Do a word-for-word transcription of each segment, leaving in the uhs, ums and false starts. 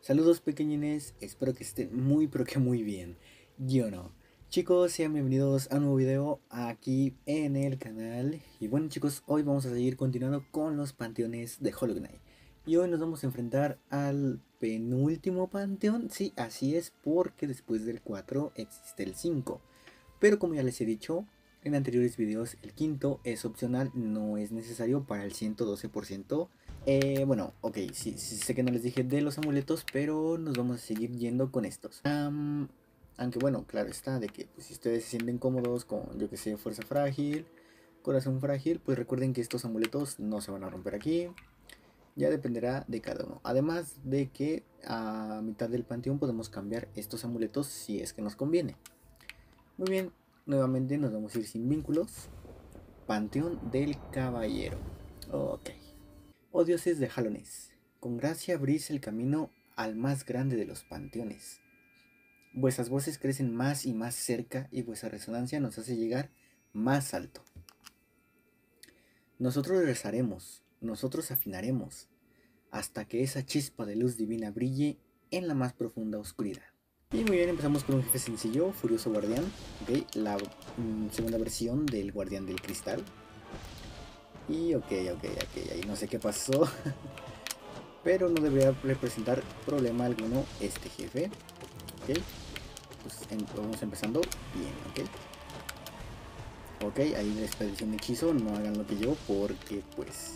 Saludos pequeñines, espero que estén muy pero que muy bien. Yo no. Chicos, sean bienvenidos a un nuevo video aquí en el canal. Y bueno chicos, hoy vamos a seguir continuando con los panteones de Hollow Knight. Y hoy nos vamos a enfrentar al penúltimo panteón. Sí, así es, porque después del cuatro existe el cinco. Pero como ya les he dicho en anteriores videos, el quinto es opcional, no es necesario para el ciento doce por ciento. Eh, bueno, ok, sí, sí, sé que no les dije de los amuletos, pero nos vamos a seguir yendo con estos. Am, aunque bueno, claro está, de que pues, si ustedes se sienten cómodos con, yo que sé, fuerza frágil, corazón frágil, pues recuerden que estos amuletos no se van a romper aquí. Ya dependerá de cada uno. Además de que a mitad del panteón podemos cambiar estos amuletos si es que nos conviene. Muy bien, nuevamente nos vamos a ir sin vínculos. Panteón del Caballero. Ok. Oh dioses de Hallones, con gracia abrís el camino al más grande de los panteones. Vuestras voces crecen más y más cerca y vuestra resonancia nos hace llegar más alto. Nosotros rezaremos, nosotros afinaremos, hasta que esa chispa de luz divina brille en la más profunda oscuridad. Y muy bien, empezamos con un jefe sencillo, Furioso Guardián, ¿okay? La mm, segunda versión del Guardián del Cristal. Y ok, ok, ok, ahí no sé qué pasó. Pero no debería representar problema alguno este jefe. Ok, pues em vamos empezando bien, ok. Ok, ahí la expedición de hechizo, no hagan lo que yo porque pues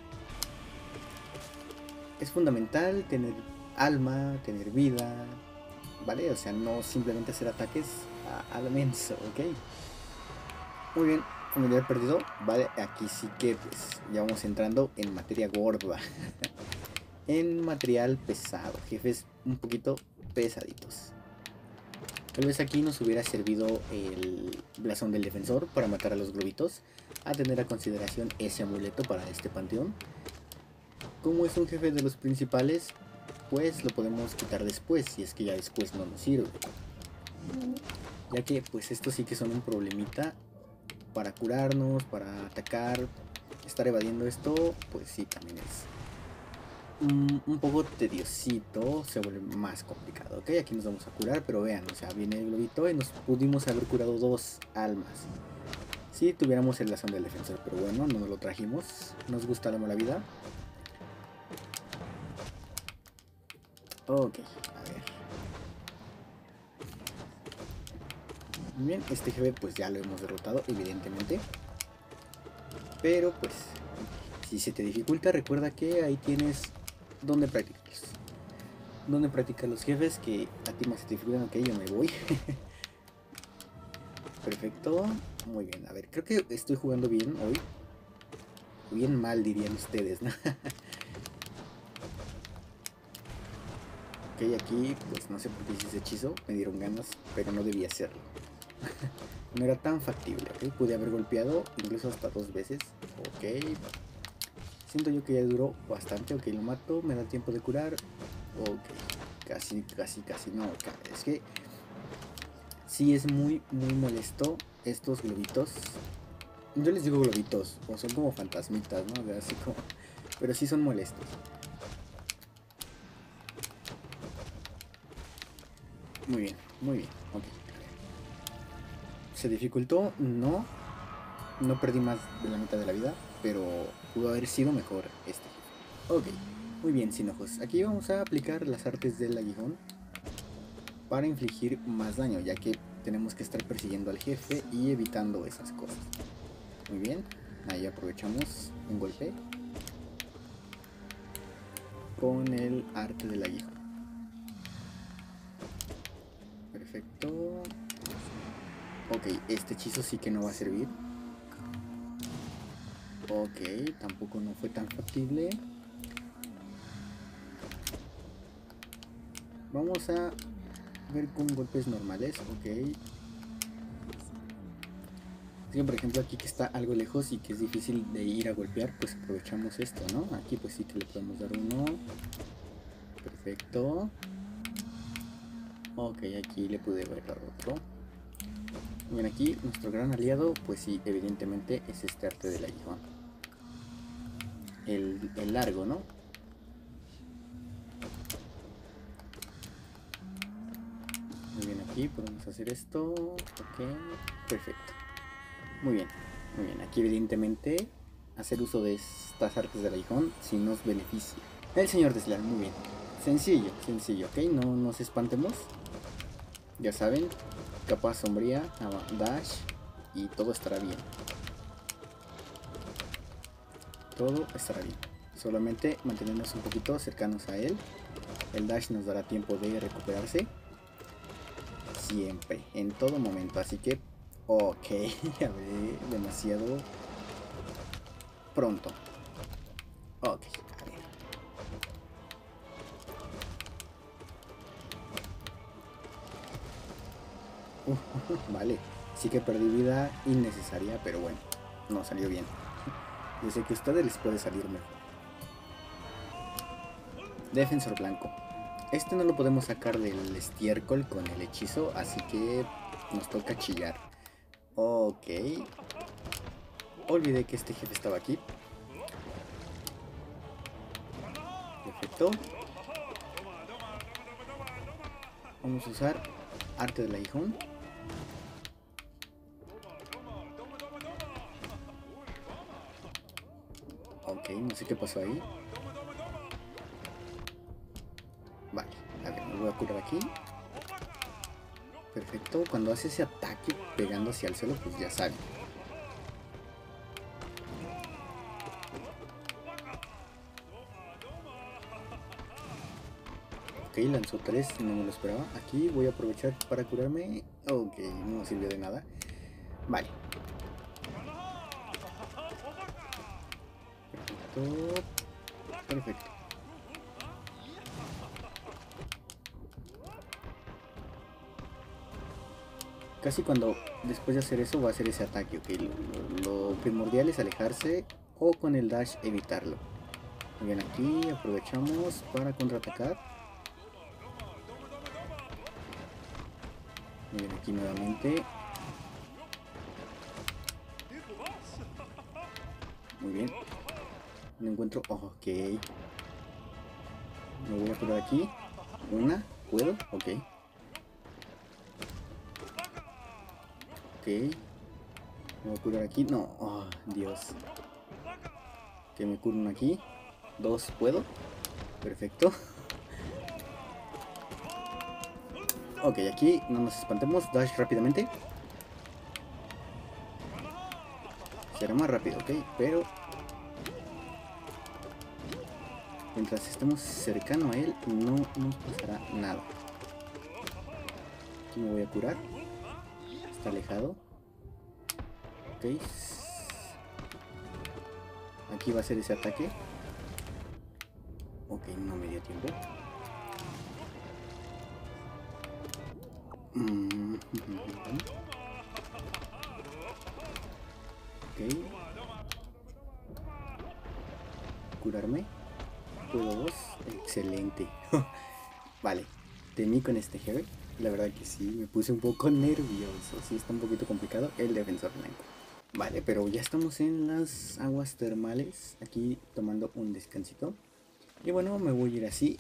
es fundamental tener alma, tener vida, ¿vale? O sea, no simplemente hacer ataques a, a lo menso, ok. Muy bien, familiar perdido, vale, aquí sí que pues ya vamos entrando en materia gorda. En material pesado, jefes un poquito pesaditos. Tal vez aquí nos hubiera servido el blasón del defensor para matar a los globitos, a tener a consideración ese amuleto para este panteón. Como es un jefe de los principales, pues lo podemos quitar después, si es que ya después no nos sirve. Ya que pues estos sí que son un problemita para curarnos, para atacar, estar evadiendo esto, pues sí también es un, un poco tediosito, se vuelve más complicado, ok, aquí nos vamos a curar, pero vean, o sea, viene el globito y nos pudimos haber curado dos almas si tuviéramos el blasón del defensor, pero bueno, no nos lo trajimos, nos gusta la mala vida. Ok, a ver. Muy bien, este jefe pues ya lo hemos derrotado, evidentemente. Pero pues, si se te dificulta, recuerda que ahí tienes donde practicarlos. Donde practicar los jefes que a ti más se te dificultan, ok, yo me voy. Perfecto, muy bien, a ver, creo que estoy jugando bien hoy. Bien mal dirían ustedes, ¿no? Ok, aquí pues no sé por qué hice ese hechizo, me dieron ganas, pero no debía hacerlo. No era tan factible, ok, pude haber golpeado incluso hasta dos veces, ok. Siento yo que ya duró bastante, ok, lo mato, me da tiempo de curar, ok, casi, casi, casi, no, es que sí es muy, muy molesto estos globitos. Yo les digo globitos, o son como fantasmitas, ¿no? O sea, así como, pero sí son molestos. Muy bien, muy bien, ok. ¿Se dificultó? No. No perdí más de la mitad de la vida, pero pudo haber sido mejor este jefe. Ok, muy bien, sin ojos. Aquí vamos a aplicar las artes del aguijón para infligir más daño, ya que tenemos que estar persiguiendo al jefe y evitando esas cosas. Muy bien, ahí aprovechamos un golpe con el arte del aguijón. Perfecto. Ok, este hechizo sí que no va a servir. Ok, tampoco no fue tan factible. Vamos a ver con golpes normales, ok. Es que por ejemplo aquí que está algo lejos y que es difícil de ir a golpear, pues aprovechamos esto, ¿no? Aquí pues sí que le podemos dar uno. Perfecto. Ok, aquí le pude haber dado otro. Bien, aquí nuestro gran aliado, pues sí, evidentemente es este arte del aguijón. El, el largo, ¿no? Aquí podemos hacer esto. Ok, perfecto. Muy bien, muy bien. Aquí evidentemente hacer uso de estas artes del aguijón si nos beneficia. El señor desleal, muy bien. Sencillo, sencillo, ok, no nos espantemos. Ya saben, capa sombría, dash y todo estará bien. Todo estará bien. Solamente mantenernos un poquito cercanos a él. El dash nos dará tiempo de recuperarse. Siempre, en todo momento. Así que, ok, ya ve, demasiado pronto. Ok, a ver. Uh, vale, sí que perdí vida innecesaria, pero bueno, no salió bien. Yo sé que a ustedes les puede salir mejor. Defensor blanco. Este no lo podemos sacar del estiércol con el hechizo, así que nos toca chillar. Ok. Olvidé que este jefe estaba aquí. Perfecto. Vamos a usar arte del aguijón. Ok, no sé qué pasó ahí. Vale, a ver, me voy a curar aquí. Perfecto, cuando hace ese ataque pegando hacia el suelo, pues ya saben. Ok, lanzó tres, no me lo esperaba. Aquí voy a aprovechar para curarme. Ok, no sirvió de nada. Vale. Perfecto. Perfecto. Casi cuando después de hacer eso va a hacer ese ataque, ok. Lo, lo, lo primordial es alejarse o con el dash evitarlo. Muy bien, aquí aprovechamos para contraatacar. Muy bien, aquí nuevamente. Muy bien. No encuentro. Oh, ok. Me voy a curar aquí. Una. ¿Puedo? Ok. Ok. Me voy a curar aquí. No. Oh, Dios. Que me curo uno aquí. Dos. ¿Puedo? Perfecto. Ok, aquí no nos espantemos. Dash rápidamente. Será más rápido, ok. Pero mientras estemos cercano a él, no nos pasará nada. Aquí me voy a curar. Está alejado. Ok. Aquí va a ser ese ataque. Ok, no me dio tiempo. Mm, ok. Curarme. Puedo dos. Excelente. Vale. Temí con este jefe. La verdad que sí, me puse un poco nervioso. Sí, está un poquito complicado el defensor blanco. Vale, pero ya estamos en las aguas termales. Aquí tomando un descansito. Y bueno, me voy a ir así.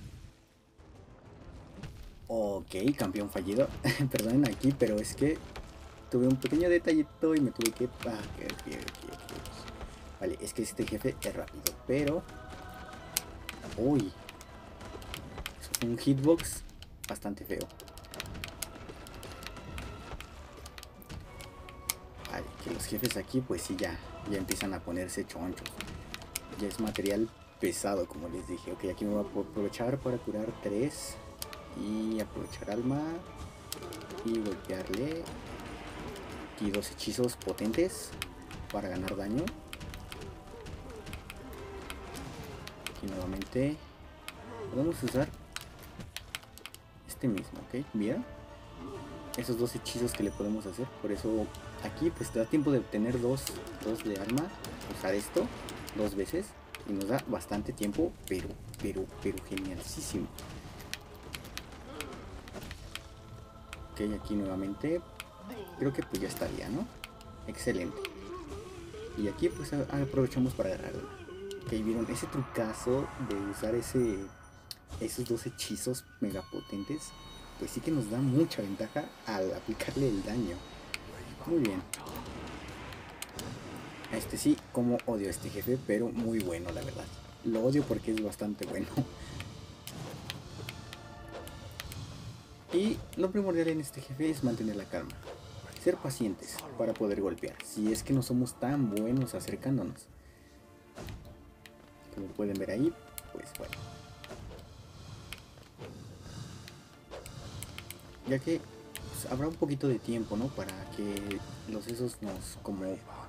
Ok, campeón fallido. Perdonen aquí, pero es que tuve un pequeño detallito y me tuve que... Ah, okay, okay, okay, okay. Vale, es que este jefe es rápido, pero... Uy. Eso fue un hitbox bastante feo. Vale, que los jefes aquí pues sí ya, ya empiezan a ponerse chonchos. Ya es material pesado, como les dije. Ok, aquí me voy a aprovechar para curar tres. Y aprovechar alma. Y golpearle. Aquí dos hechizos potentes para ganar daño. Aquí nuevamente podemos usar este mismo, ok, bien. Esos dos hechizos que le podemos hacer. Por eso aquí pues te da tiempo de obtener dos, dos de arma. Usar esto dos veces. Y nos da bastante tiempo, pero, pero, pero genialísimo. Ok, aquí nuevamente. Creo que pues ya estaría, ¿no? Excelente. Y aquí pues aprovechamos para agarrarlo. Ok, vieron ese trucazo de usar ese, esos dos hechizos mega potentes. pues sí que nos da mucha ventaja al aplicarle el daño. Muy bien. Este sí, como odio a este jefe, pero muy bueno la verdad. Lo odio porque es bastante bueno. Y lo primordial en este jefe es mantener la calma. Ser pacientes para poder golpear, si es que no somos tan buenos acercándonos. Como pueden ver ahí, pues bueno. Ya que pues, habrá un poquito de tiempo, ¿no? Para que los esos nos como...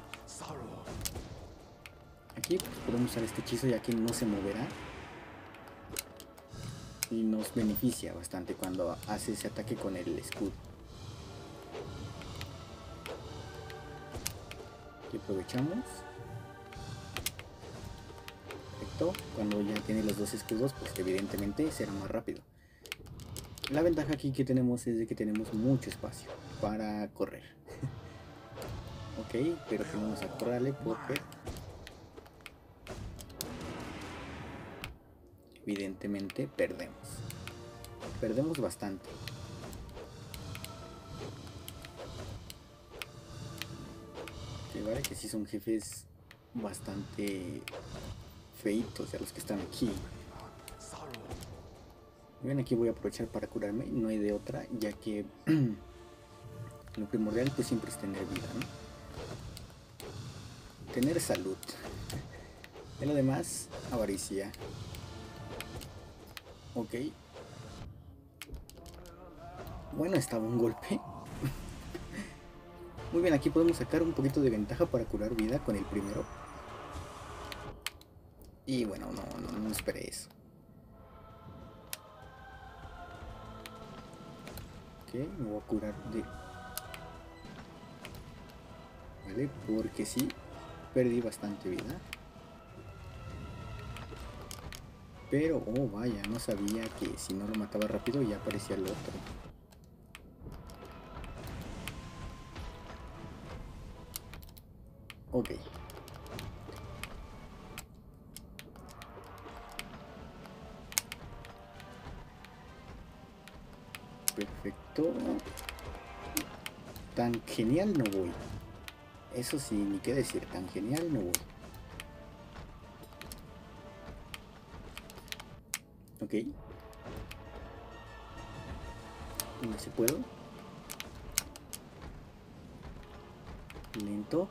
Aquí pues, podemos usar este hechizo ya que no se moverá. Y nos beneficia bastante cuando hace ese ataque con el escudo. Aquí aprovechamos. Perfecto. Cuando ya tiene los dos escudos, pues evidentemente será más rápido. La ventaja aquí que tenemos es de que tenemos mucho espacio para correr. Ok, pero vamos a correrle porque evidentemente perdemos. Perdemos bastante. Que vale que sí son jefes bastante feitos de los que están aquí. Bien, aquí voy a aprovechar para curarme, no hay de otra, ya que lo primordial pues siempre es tener vida, ¿no? Tener salud. De lo demás, avaricia. Ok. Bueno, estaba un golpe. Muy bien, aquí podemos sacar un poquito de ventaja para curar vida con el primero. Y bueno, no, no, no esperé eso. Ok, me voy a curar de... Vale, porque sí, perdí bastante vida. Pero, oh vaya, no sabía que si no lo mataba rápido ya aparecía el otro. Ok. Perfecto. Tan genial no voy. Eso sí, ni qué decir, tan genial no voy. Ok. No se puedo. Lento.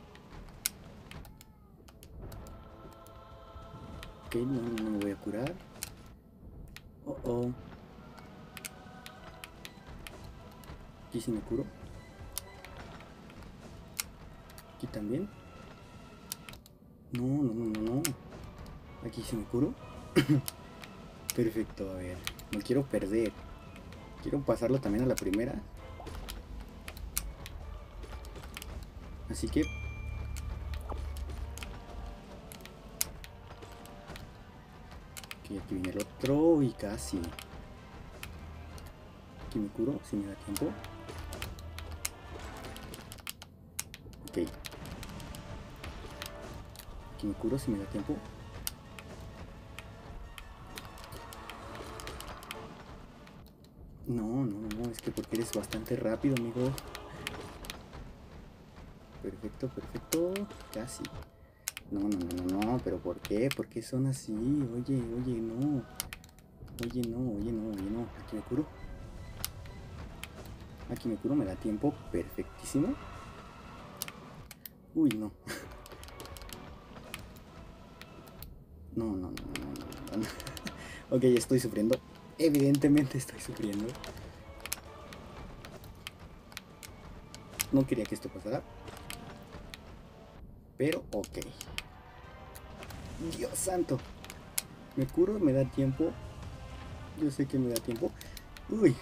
Ok, no, no me voy a curar. Oh, oh. Aquí sí me curo. Aquí también. No, no, no, no, no. Aquí sí me curo. Perfecto, a ver. No quiero perder. Quiero pasarlo también a la primera. Así que... Ok, aquí viene el otro y casi. Aquí me curo, si me da tiempo. Ok. Aquí me curo, si me da tiempo. No, no, no, es que porque eres bastante rápido, amigo. Perfecto, perfecto. Casi. No, no, no, no, no, pero ¿por qué? ¿Por qué son así? Oye, oye, no. Oye, no, oye, no, oye, no. Aquí me curo. Aquí me curo, me da tiempo. Perfectísimo. Uy, no. No, no, no, no, no, no, no. Ok, estoy sufriendo. Evidentemente estoy sufriendo. No quería que esto pasara. Pero, ok. Dios santo. Me curo, me da tiempo. Yo sé que me da tiempo. Uy.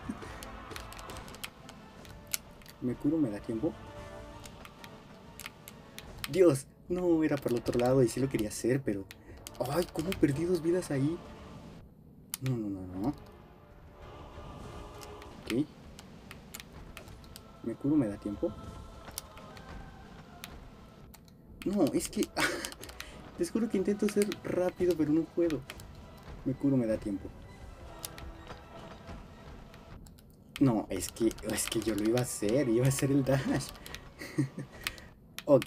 Me curo, me da tiempo. Dios. No, era para el otro lado y sí lo quería hacer, pero... Ay, ¿cómo perdí dos vidas ahí? No, no, no, no. Ok. Me curo, me da tiempo. No, es que... Les juro que intento ser rápido, pero no puedo. Me curo, me da tiempo. No, es que, es que yo lo iba a hacer, iba a hacer el dash. Ok.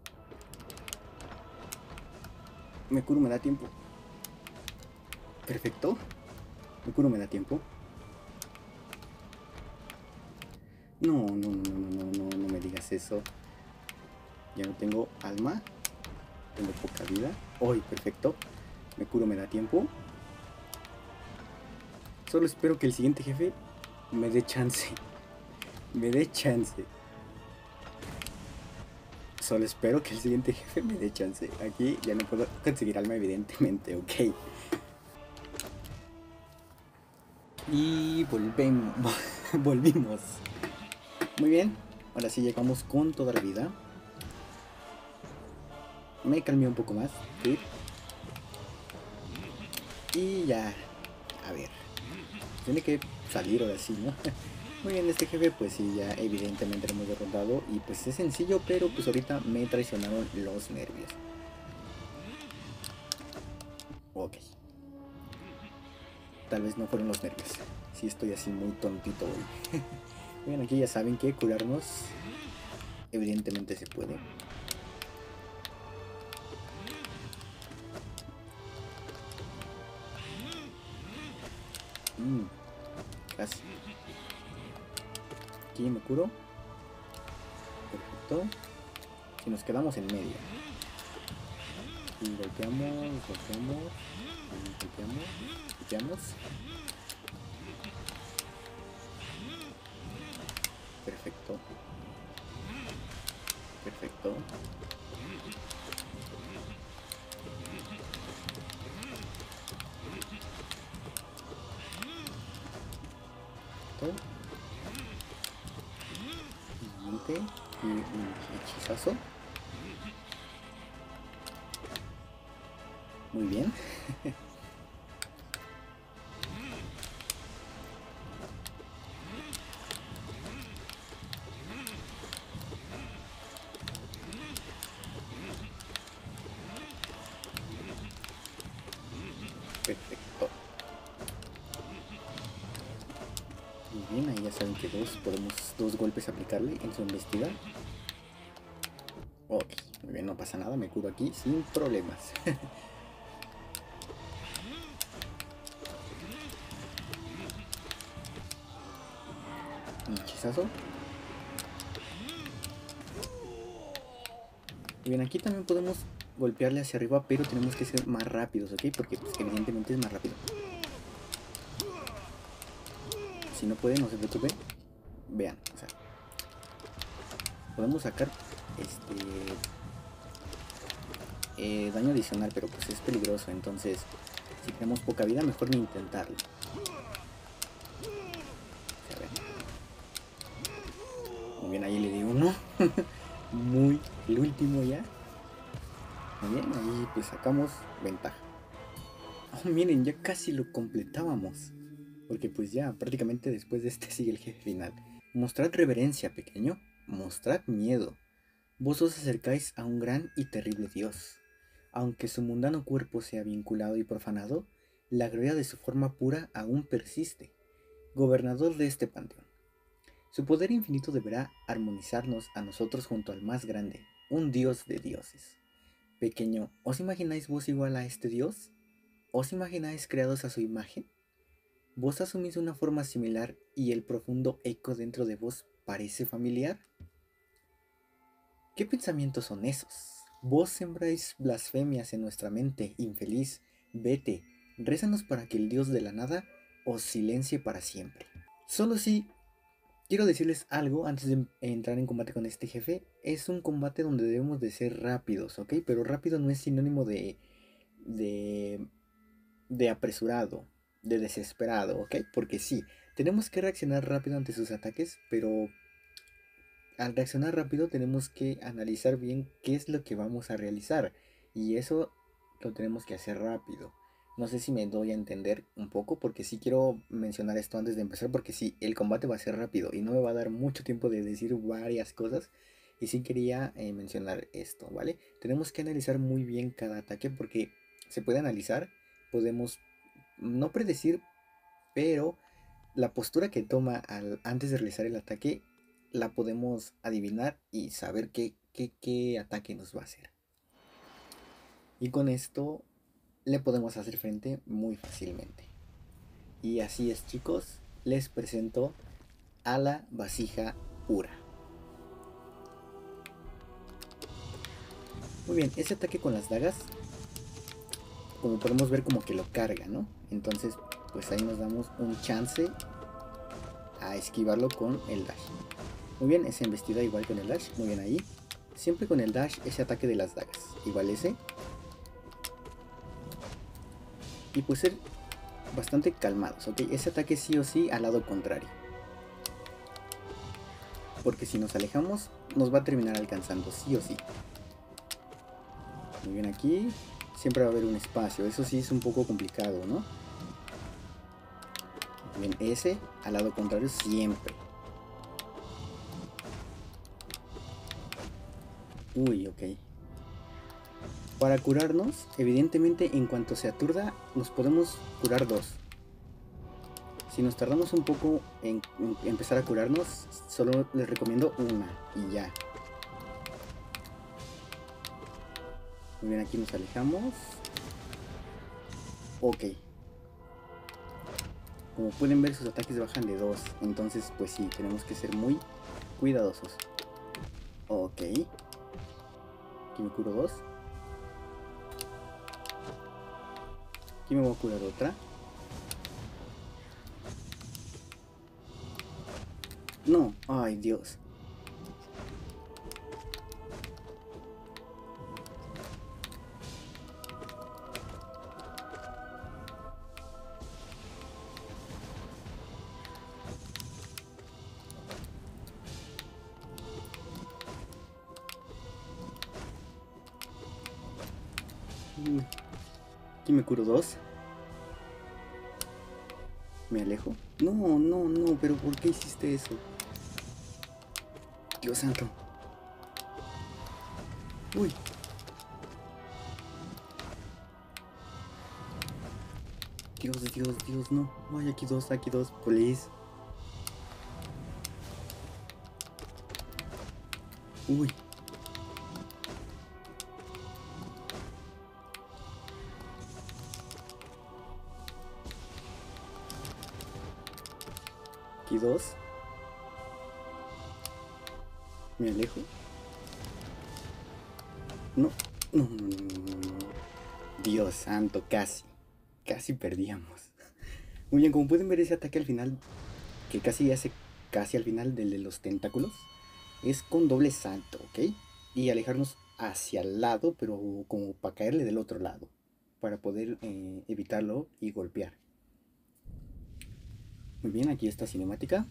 Mekuru me da tiempo. Perfecto. Mekuru me da tiempo. No, no, no, no, no, no, no, no me digas eso. Ya no tengo alma. Tengo poca vida. Hoy, perfecto. Mekuru me da tiempo. Solo espero que el siguiente jefe me dé chance. Me dé chance. Solo espero que el siguiente jefe me dé chance. Aquí ya no puedo conseguir alma, evidentemente, ok. Y volvemos. Volvimos. Muy bien. Ahora sí llegamos con toda la vida. Me calmé un poco más. ¿Sí? Y ya. A ver. Tiene que salir ahora sí, ¿no? Muy bien, este jefe pues sí, ya evidentemente lo hemos derrotado. Y pues es sencillo, pero pues ahorita me traicionaron los nervios. Ok. Tal vez no fueron los nervios. Sí estoy así muy tontito hoy. Bien, aquí ya saben que curarnos evidentemente se puede. Mmm, casi. Aquí me curo. Perfecto. Si nos quedamos en medio. Y golpeamos, golpeamos, golpeamos, golpeamos. Perfecto. Perfecto. Perfecto. Siguiente. Y un hechizazo. Muy bien. Perfecto. Muy bien, ahí ya saben que dos podemos dos golpes aplicarle en su embestida. Ok, muy bien, no pasa nada, me curo aquí sin problemas. Un hechizazo. Y bien, aquí también podemos golpearle hacia arriba, pero tenemos que ser más rápidos, ¿ok? Porque pues, evidentemente es más rápido. Si no puede, no se preocupe. Vean, o sea, podemos sacar este eh, daño adicional, pero pues es peligroso. Entonces, si tenemos poca vida, mejor ni intentarlo. A ver. Muy bien, ahí le di uno. Muy, el último ya. Muy bien, ahí pues sacamos ventaja. Oh, miren, ya casi lo completábamos. Porque pues ya, prácticamente después de este sigue el jefe final. Mostrad reverencia, pequeño. Mostrad miedo. Vos os acercáis a un gran y terrible Dios. Aunque su mundano cuerpo sea vinculado y profanado, la gloria de su forma pura aún persiste. Gobernador de este panteón. Su poder infinito deberá armonizarnos a nosotros junto al más grande, un Dios de dioses. Pequeño, ¿os imagináis vos igual a este Dios? ¿Os imagináis creados a su imagen? ¿Vos asumís una forma similar y el profundo eco dentro de vos parece familiar? ¿Qué pensamientos son esos? Vos sembráis blasfemias en nuestra mente, infeliz. Vete, rézanos para que el Dios de la nada os silencie para siempre. Solo si quiero decirles algo antes de entrar en combate con este jefe. Es un combate donde debemos de ser rápidos, ¿ok? Pero rápido no es sinónimo de... de... de apresurado, de desesperado, ¿ok? Porque sí, tenemos que reaccionar rápido ante sus ataques, pero al reaccionar rápido tenemos que analizar bien qué es lo que vamos a realizar. Y eso lo tenemos que hacer rápido. No sé si me doy a entender un poco, porque sí quiero mencionar esto antes de empezar, porque sí, el combate va a ser rápido y no me va a dar mucho tiempo de decir varias cosas. Y sí quería eh, mencionar esto, ¿vale? Tenemos que analizar muy bien cada ataque porque se puede analizar, podemos no predecir, pero la postura que toma al, antes de realizar el ataque la podemos adivinar y saber qué, qué, qué ataque nos va a hacer. Y con esto le podemos hacer frente muy fácilmente. Y así es, chicos, les presento a la vasija pura. Muy bien, ese ataque con las dagas, como podemos ver, como que lo carga, ¿no? Entonces, pues ahí nos damos un chance a esquivarlo con el dash. Muy bien, esa embestida igual con el dash, muy bien ahí. Siempre con el dash ese ataque de las dagas, igual ese. Y pues ser bastante calmados, ¿ok? Ese ataque sí o sí al lado contrario. Porque si nos alejamos, nos va a terminar alcanzando, sí o sí. Muy bien aquí. Siempre va a haber un espacio, eso sí es un poco complicado, ¿no? Muy bien, ese al lado contrario siempre. Uy, ok. Para curarnos, evidentemente en cuanto se aturda, nos podemos curar dos. Si nos tardamos un poco en, en empezar a curarnos, solo les recomiendo una y ya. Muy bien, aquí nos alejamos. Ok. Como pueden ver, sus ataques bajan de dos. Entonces, pues sí, tenemos que ser muy cuidadosos. Ok. Aquí me curo dos. Aquí me voy a curar otra. No, ay Dios. Aquí me curo dos. Me alejo. No, no, no, pero ¿por qué hiciste eso? Dios santo. Uy. Dios, Dios, Dios, no. Ay, aquí dos, aquí dos, please. Uy. Aquí dos. Me alejo. No, no, no, no, no, no. Dios santo, casi. Casi perdíamos. Muy bien, como pueden ver ese ataque al final, que casi hace casi al final del de los tentáculos, es con doble salto, ¿ok? Y alejarnos hacia el lado, pero como para caerle del otro lado, para poder eh, evitarlo y golpear. Muy bien, aquí está cinemática.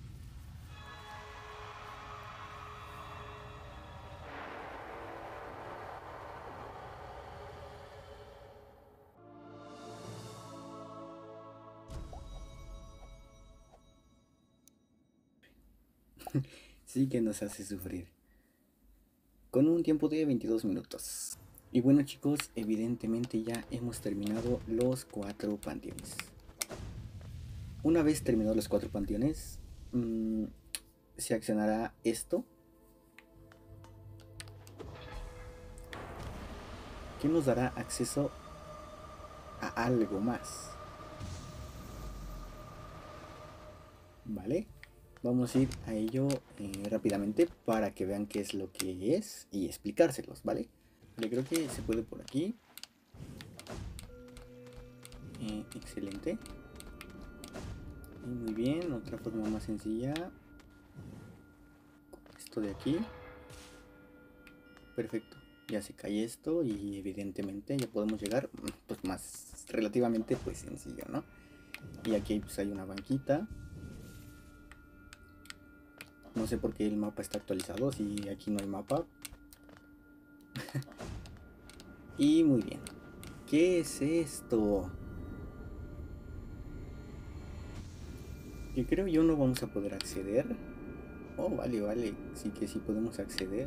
Sí que nos hace sufrir. Con un tiempo de veintidós minutos. Y bueno, chicos, evidentemente ya hemos terminado los cuatro panteones. Una vez terminados los cuatro panteones, mmm, se accionará esto, que nos dará acceso a algo más. Vale, vamos a ir a ello eh, rápidamente para que vean qué es lo que es y explicárselos, ¿vale? Yo creo que se puede por aquí. Eh, excelente. Y muy bien, otra forma más sencilla. Esto de aquí. Perfecto. Ya se cae esto y evidentemente ya podemos llegar pues más relativamente pues sencillo, ¿no? Y aquí pues hay una banquita. No sé por qué el mapa está actualizado si aquí no hay mapa. Y muy bien. ¿Qué es esto? Que creo yo no vamos a poder acceder. Oh, vale, vale. Sí que sí podemos acceder.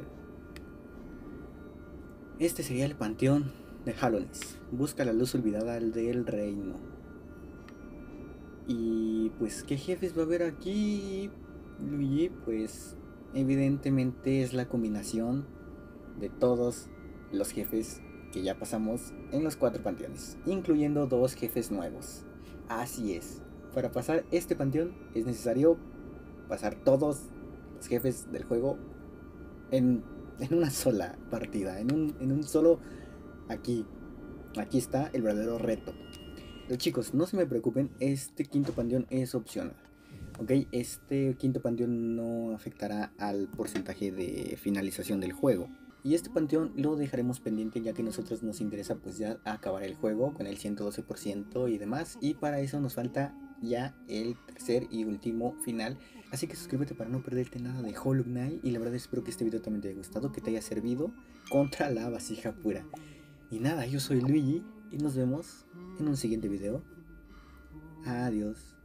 Este sería el panteón de Hallones. Busca la luz olvidada del reino. Y pues, ¿qué jefes va a haber aquí, Luigi? Pues evidentemente es la combinación de todos los jefes que ya pasamos en los cuatro panteones, incluyendo dos jefes nuevos. Así es, para pasar este panteón es necesario pasar todos los jefes del juego en, en una sola partida, en un, en un solo... Aquí, aquí está el verdadero reto. Pero chicos, no se me preocupen, este quinto panteón es opcional. Ok, este quinto panteón no afectará al porcentaje de finalización del juego. Y este panteón lo dejaremos pendiente ya que a nosotros nos interesa pues ya acabar el juego con el ciento doce por ciento y demás. Y para eso nos falta ya el tercer y último final. Así que suscríbete para no perderte nada de Hollow Knight. Y la verdad espero que este video también te haya gustado, que te haya servido contra la vasija pura. Y nada, yo soy Luigi y nos vemos en un siguiente video. Adiós.